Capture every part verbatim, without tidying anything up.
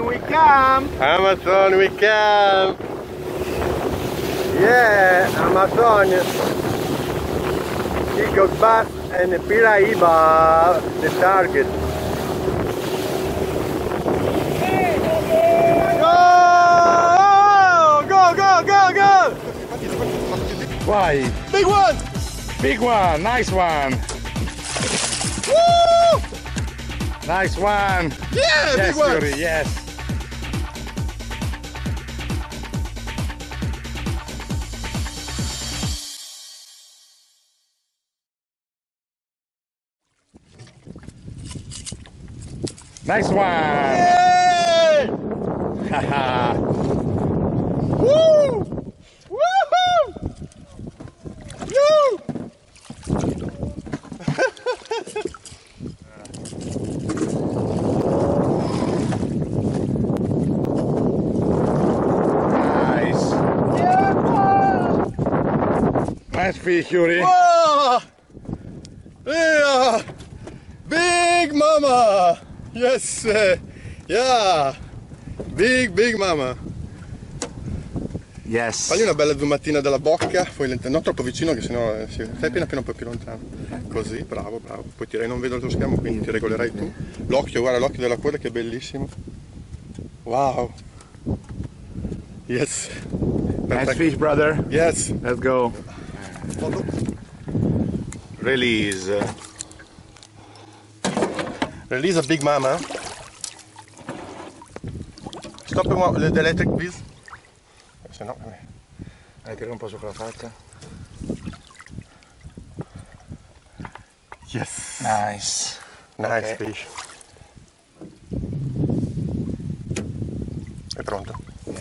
we come! Amazon, we come! Yeah, Amazon! Peacock bass and Piraiba, the target. Go! Go, go, go, go! Why? Big one! Big one, nice one! Woo! Nice one! Yeah, Yes, big one! Yuri, yes! Nice one! Yay! Haha! Woo! Woohoo! Woo! Nice! Yeah! Nice fish, Yuri! Oh! Yeah! Big mama! Yes! Yeah! Big, big mama! Yes! Fagli una bella zoomatina della bocca, poi lent- non troppo vicino che sennò eh, si... stai appena appena un po' più lontano. Così, bravo, bravo. Poi tirai, non vedo il tuo schermo, quindi ti regolerai tu. L'occhio, guarda l'occhio della coda che è bellissimo. Wow! Yes! Nice fish, brother! Yes! Let's go! Foto. Release! Release a big mama. Stop the electric please. Se no, Dai, tira un po' sopra la faccia. yes. Nice! Nice Ok. fish. È pronto.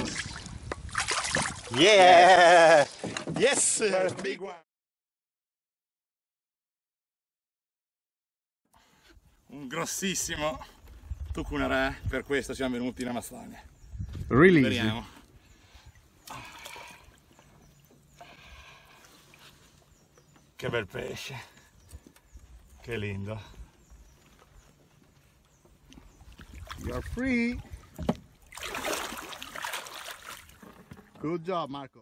Yeah! Yes! Big one. Un grossissimo tucunarè, per questo siamo venuti in Amazzonia. Release. Speriamo. Che bel pesce, che lindo. You're free. Good job, Marco.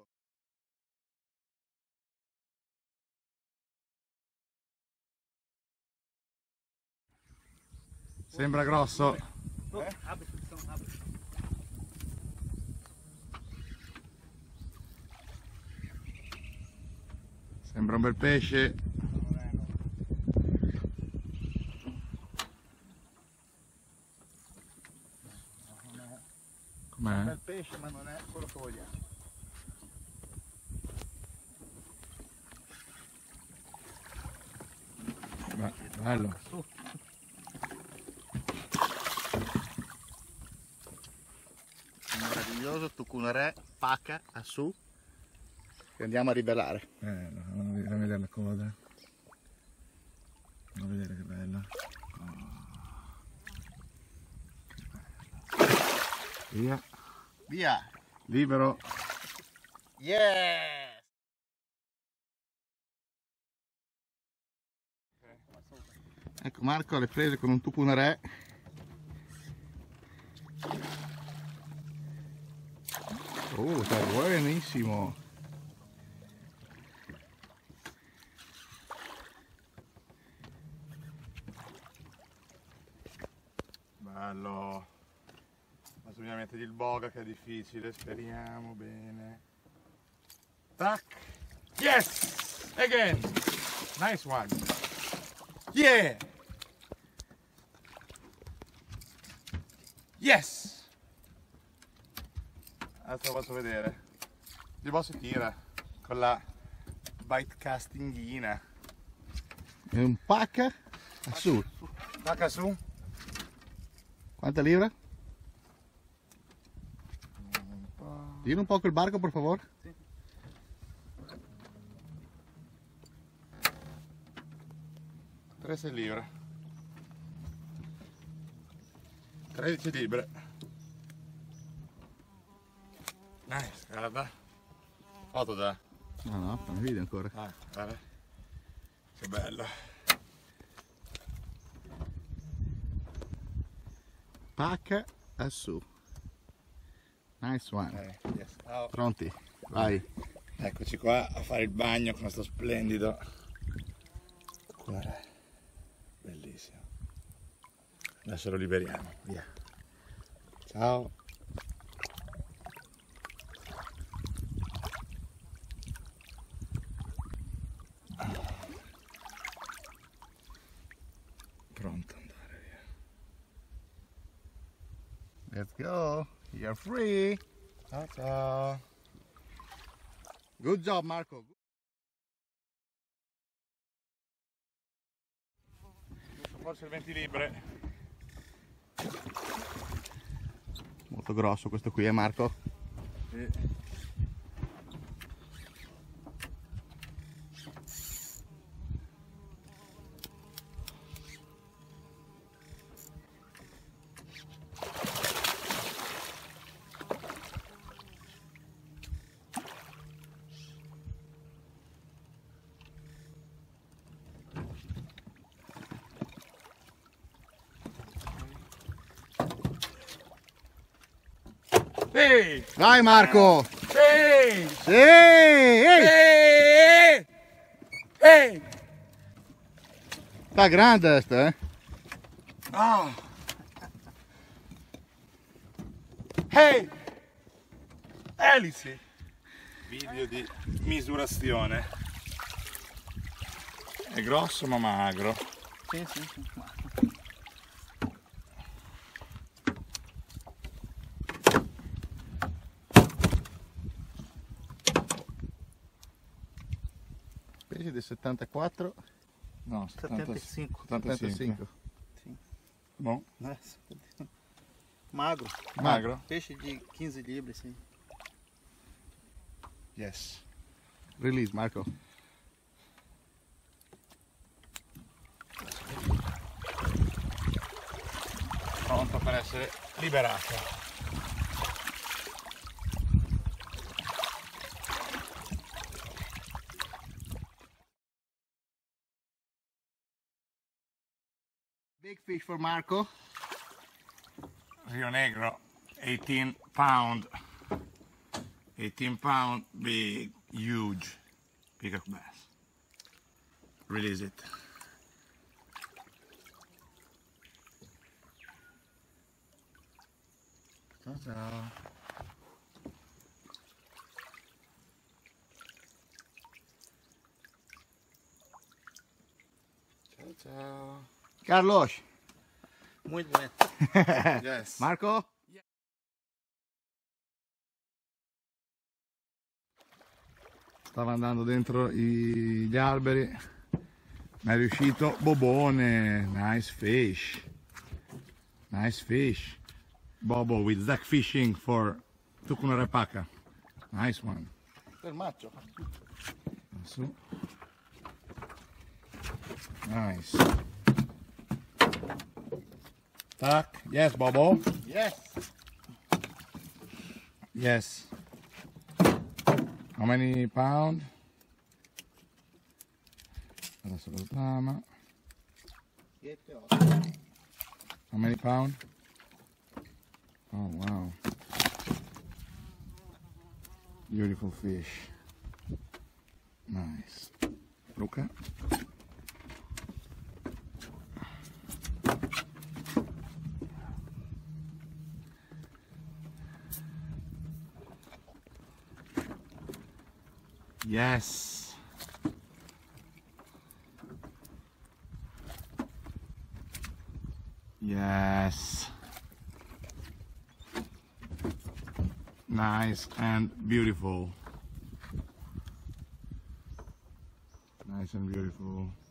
Sembra grosso. Eh? Sembra un bel pesce. Un Com'è? bel pesce, ma non è quello che vogliamo. Beh, bello. Meraviglioso tucunarè, pacca, a su. E andiamo a ribellare. Eh, no, fammi vedere la coda. Fammi vedere che bella. Via. Via! Libero. Yeah! Ecco Marco alle prese con un tucunarè. Oh, sta buonissimo. Bello. Adesso bisogna mettergli il boga che è difficile, speriamo bene. Tac. Yes! Again! Nice one! Yeah! Yes! Adesso lo faccio vedere. Il boss si tira con la bite castinghina. E un pacca a su. Tacca su. Quanta libra? Tira un po' quel barco, per favore. Sì. tredici libbre. tredici libbre. Nice, guarda. Foto da. No, no, fammi video ancora. Ah, guarda. Che bello. Pacca a su. Nice one. Eh, yes. Ciao. Pronti? Vai. Eccoci qua a fare il bagno con questo splendido acquario. Bellissimo. Adesso lo liberiamo, via. Ciao. Pronto ad andare via. Let's go. You're free. Ciao ciao. Good job, Marco. Forse il ventilibre. Molto grosso questo qui, eh Marco? Sì. Ehi! Vai Marco! Ehi! Sì! Ehi! Ehi! Ehi! Sta grande questa, eh? Ah! Ehi! Elice! Video di misurazione. È grosso ma magro. Sì, sì, sì. Pesi del settantaquattro? No, settantacinque. settantacinque. Sì. Bom. Magro. Magro? Peixe de quinze libras, sim. Yes. Release, Marco. Pronto per essere liberato. Big fish for Marco. Rio Negro, eighteen pound. eighteen pound, big, huge peacock bass. Release it. Ciao ciao. Ciao ciao. Carlos. Muito bem. Yes. Marco? Stava andando dentro i- gli alberi, ma è riuscito. Bobone, nice fish. Nice fish. Bobo with Zack fishing for Tucunarapaka. Nice one. Per macho. Su. Nice. Tac. Yes, Bobo. Yes. Yes. How many pound? Adesso lo trama. How many pound? Oh wow. Beautiful fish. Nice. Luca. Yes. Yes. Nice and beautiful. Nice and beautiful.